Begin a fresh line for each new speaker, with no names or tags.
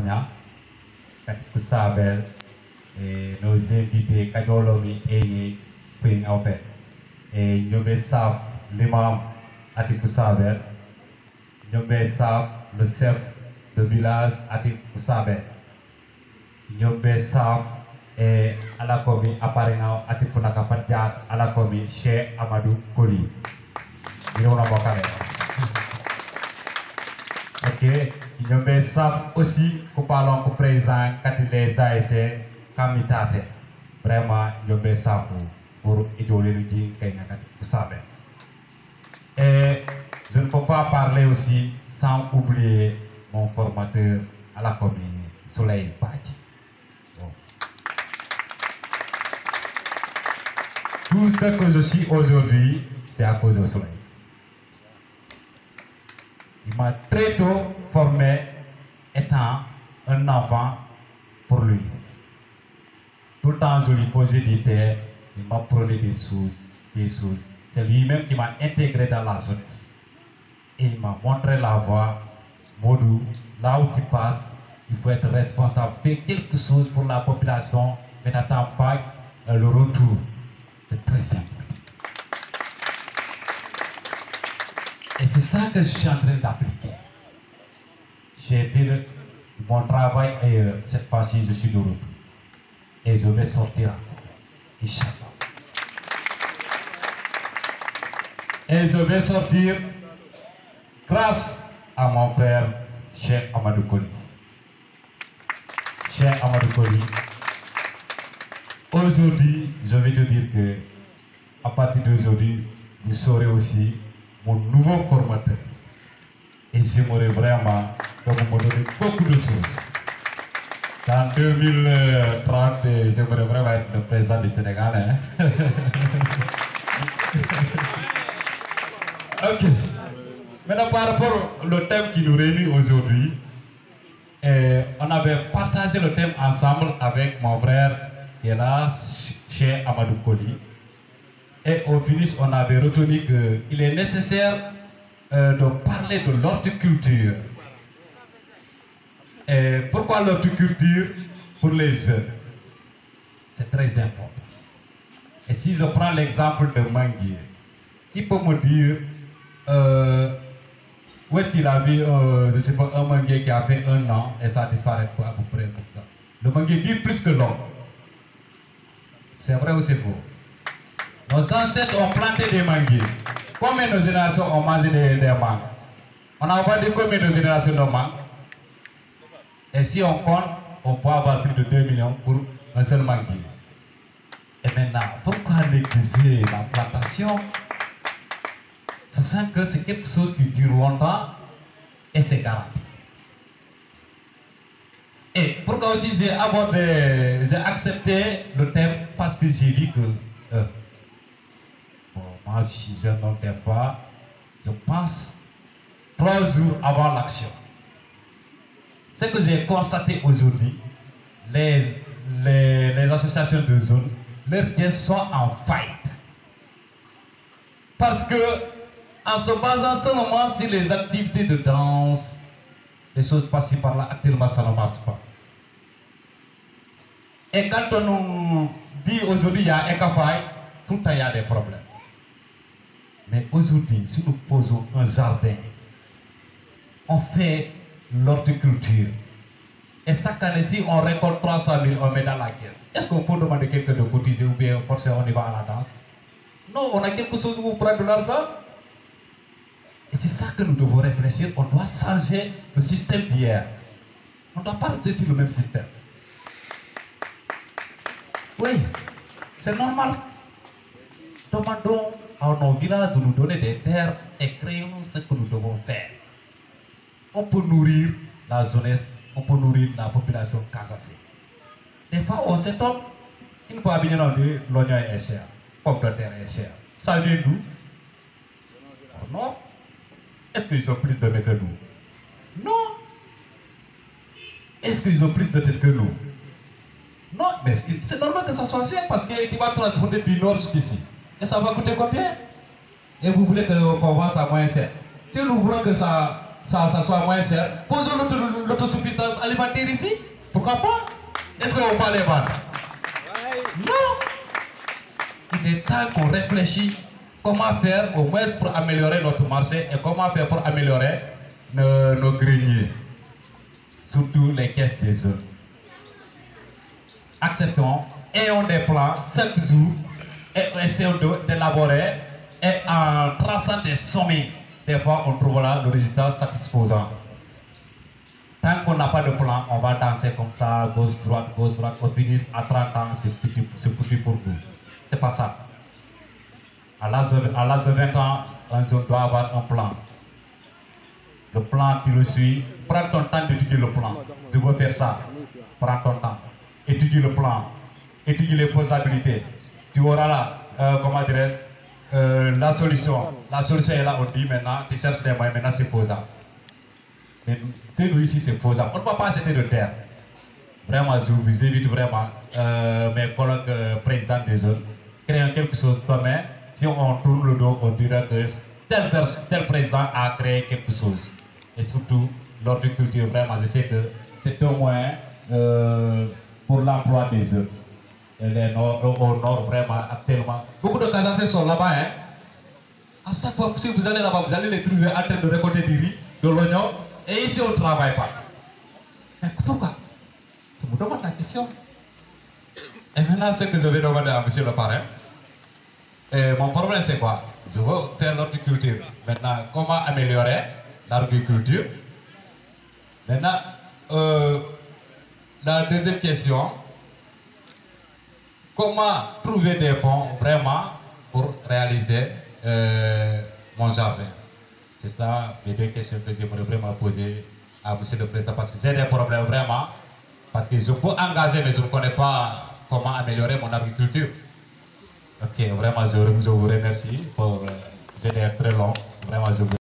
Kanya, Kusabel, et nos invités Kajolomi et Queen Alpet. Et nous savons l'imam Atik Kusabel, nous savons le chef de village Atik Kusabel, nous savons et à la commune apparemment Atik Punakapadjat à la commune Cheikh Amadou Koli. Ok, nous savons aussi que parlons pour présent quand les ASC Kamitate. Vraiment, nous savons pour idoler le digne vous savez. Et je ne peux pas parler aussi sans oublier mon formateur à la commune, Soleil Badji. Bon. Tout ce que je suis aujourd'hui, c'est à cause du Soleil. Il m'a très tôt formé étant un enfant pour lui. Tout le temps, je lui posais des terres, il m'apprenait des choses. C'est lui-même qui m'a intégré dans la jeunesse. Et il m'a montré la voie. Modou, là où tu passes, il faut être responsable, faire quelque chose pour la population, mais n'attends pas le retour. C'est très simple. Et c'est ça que je suis en train d'appliquer. J'ai fait mon travail ailleurs. Cette fois-ci, je suis de retour. Et je vais sortir encore. Inch'Allah. Et je vais sortir grâce à mon frère Cheikh Amadou Koli. Cheikh Amadou Koli. Aujourd'hui, je vais te dire que à partir d'aujourd'hui, vous serez aussi mon nouveau formateur. Et j'aimerais vraiment que vous me donnez beaucoup de choses. En 2030, j'aimerais vraiment être le président du Sénégal. Hein? Ok. Maintenant, par rapport au thème qui nous réunit aujourd'hui, on avait partagé le thème ensemble avec mon frère qui est là, Cheikh Amadou Koli. Et au finish, on avait retenu qu'il est nécessaire de parler de l'horticulture. Et pourquoi l'horticulture? Pour les jeunes. C'est très important. Et si je prends l'exemple de manguier, qui peut me dire où est-ce qu'il a vu, je ne sais pas, un manguier qui a fait 1 an et ça disparaît à peu près comme ça. Le manguier vit plus que l'homme. C'est vrai ou c'est faux? Nos ancêtres ont planté des manguiers. Combien de générations ont mangé des mangues? On a vendu combien de générations de mangues? Et si on compte, on peut avoir plus de 2 millions pour un seul manguier. Et maintenant, pourquoi négliger la plantation? Sachant que c'est quelque chose qui dure longtemps et c'est garanti. Et pourquoi aussi j'ai accepté le thème? Parce que j'ai vu que moi je suis jeune homme des fois, je pense 3 jours avant l'action. Ce que j'ai constaté aujourd'hui, les associations de zone, leurs biens sont en faillite. Parce que, en se basant seulement sur les activités de danse, les choses passées par là, actuellement ça ne marche pas. Et quand on nous dit aujourd'hui il y a Ekafaï, tout le temps il y a des problèmes. Mais aujourd'hui, si nous posons un jardin, on fait l'horticulture. Et chaque année, si on récolte 300 000, on met dans la caisse. Est-ce qu'on peut demander quelqu'un de cotiser ou bien forcément on y va à la danse? Non, on a quelque chose pour prendre de l'argent. Et c'est ça que nous devons réfléchir. On doit changer le système d'hier. On ne doit pas rester sur le même système. Oui, c'est normal. Demandons à nos villages de nous donner des terres et créons ce que nous devons faire. On peut nourrir la jeunesse, on peut nourrir la population casassée. Des fois, on s'étonne. Une fois bien entendu, l'oignon est cher, pomme de terre est cher. Ça vient d'où? Oh non. Est-ce qu'ils ont plus de tête que nous? Non. Est-ce qu'ils ont plus de tête que nous? Non, mais c'est normal que ça soit cher parce qu'il va transporter du nord jusqu'ici. Et ça va coûter combien? Et vous voulez qu'on vende ça moins cher? Si nous voulons que ça ça soit moins cher. Posons l'autosuffisance alimentaire ici. Pourquoi pas? Est-ce qu'on va les vendre? Non. Il est temps qu'on réfléchisse comment faire au moins pour améliorer notre marché et comment faire pour améliorer nos greniers. Surtout les caisses des œufs. Acceptons, ayons des plans chaque jour et essayons d'élaborer et en traçant des sommets, des fois on trouvera le résultat satisfaisant. Tant qu'on n'a pas de plan, on va danser comme ça, gauche, droite, on finit à 30 ans, c'est foutu pour nous. C'est pas ça. À l'âge de 20 ans, un jeune doit avoir un plan. Le plan, tu le suis. Prends ton temps d'étudier le plan. Je veux faire ça. Prends ton temps. Étudie le plan. Étudie les faisabilités. Tu auras là, comment dirais-je, la solution. La solution est là, on dit maintenant, tu cherches des moyens, maintenant c'est faisable. Mais nous ici, c'est faisable. On ne va pas acheter de terre. Vraiment, je vous invite vraiment, mes collègues présidents des zones, créer quelque chose demain. Si on tourne le dos, on dira que tel président a créé quelque chose. Et surtout, l'horticulture, vraiment, je sais que c'est un moyen pour l'emploi des œufs. Au nord, vraiment, actuellement. Beaucoup de Casacés sont là-bas. Hein. À chaque fois, si vous allez là-bas, vous allez les trouver en train de récolter du riz, de l'oignon, et ici, on ne travaille pas. Mais pourquoi? Je vous demande la question. Et maintenant, ce que je vais demander à monsieur le parrain, mon problème, c'est quoi? Je veux faire l'horticulture. Maintenant, comment améliorer l'agriculture? Maintenant, la deuxième question, comment trouver des fonds vraiment pour réaliser mon jardin? C'est ça les deux questions que j'aimerais vraiment poser à monsieur le président, parce que j'ai des problèmes vraiment, parce que je peux engager, mais je ne connais pas comment améliorer mon agriculture. Ok, vraiment, je vous remercie pour... C'était très long, vraiment, je vous